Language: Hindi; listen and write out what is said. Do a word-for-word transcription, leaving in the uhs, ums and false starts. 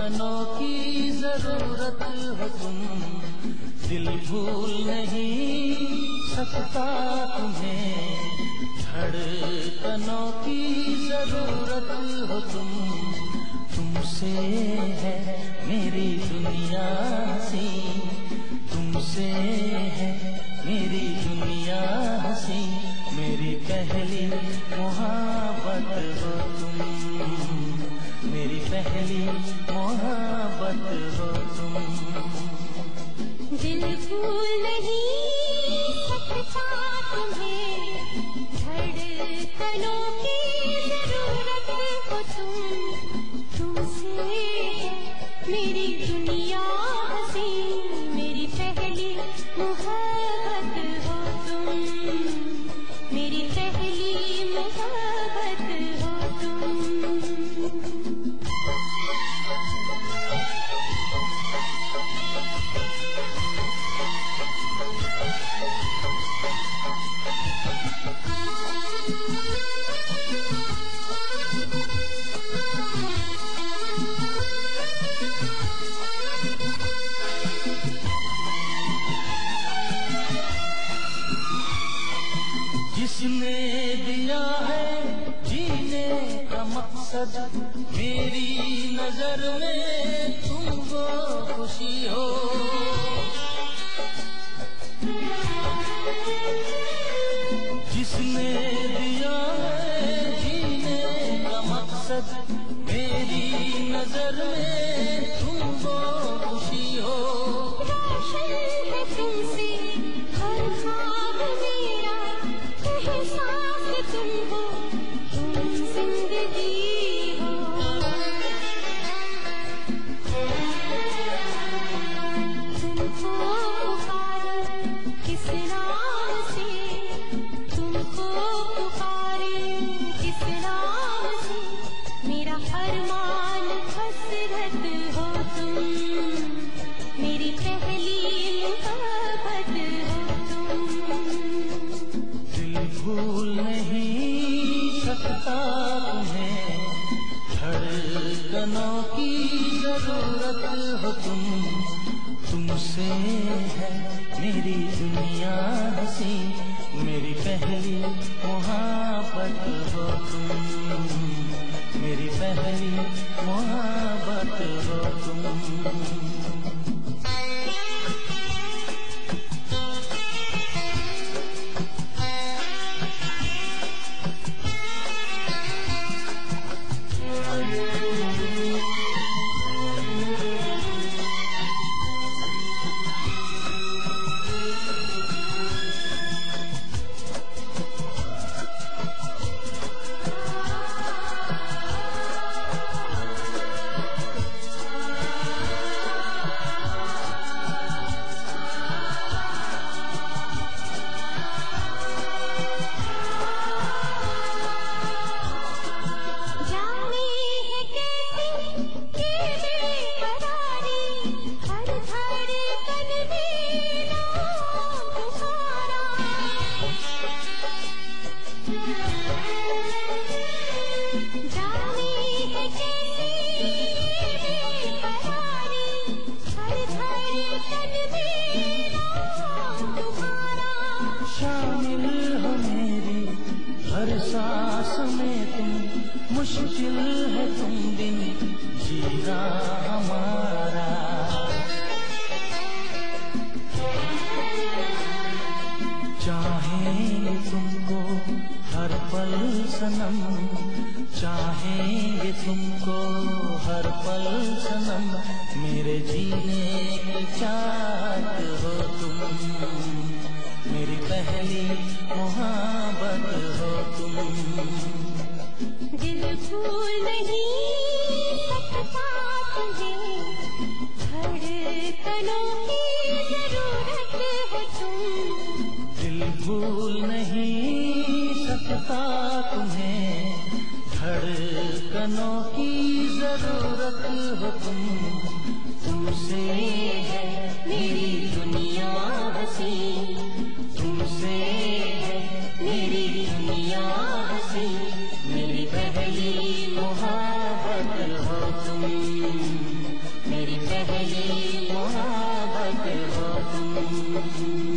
धड़कनों की जरूरत हो तुम, दिल भूल नहीं सकता तुम्हें। धड़कनों की जरूरत हो तुम, तुमसे है मेरी दुनिया हंसी, तुमसे है मेरी दुनिया हंसी। मेरी पहली मोहब्बत हो तुम, मेरी पहली मोहब्बत हो तुम। दिल भूल नहीं सकता तुम्हें, धड़कनों की जरूरत हो तुम, तुमसे मेरी दुनिया हंसी। मेरी पहली मोहब्बत हो तुम, मेरी पहली मोहब्बत हो तुम। जिसने दिया है जीने का मकसद, मेरी नजर में तुमको खुशी हो। जिसने दिया है जीने का मकसद, मेरी नजर में तुमको खुशी हो। रोशन है तुमसे हर ख्वाब मेरा, एहसास तुम हो, तुम जिंदगी हो। तुमको पुकारो किस नाम से, तुमको पुकारे किस नाम से। मेरा अरमान हसरत हो तुम, मेरी पहली मोहब्बत हो तुम। दिल भूल नहीं सकता तुम्हें, धड़कनों की जरूरत हो तुम, तुमसे है मेरी दुनिया हंसी। मेरी पहली मोहब्बत हो तुम, मेरी पहली मोहब्बत हो तुम। सांस में तुम, मुश्किल है तुम बिन जीना हमारा। चाहेंगे तुमको हर पल सनम, चाहेंगे तुमको हर पल सनम। मेरे जीने की चाहत हो तुम, मेरी पहली मोहब्बत हो तुम। दिल भूल नहीं सकता तुझे, धड़कनों की जरूरत है तुम। दिल भूल नहीं सकता तुम्हें, धड़कनों की जरूरत हो तुम। तुमसे है मेरी दुनिया हंसी, तुमसे है मेरी दुनिया हंसी। मेरी पहली मोहब्बत हो तुम, तुझे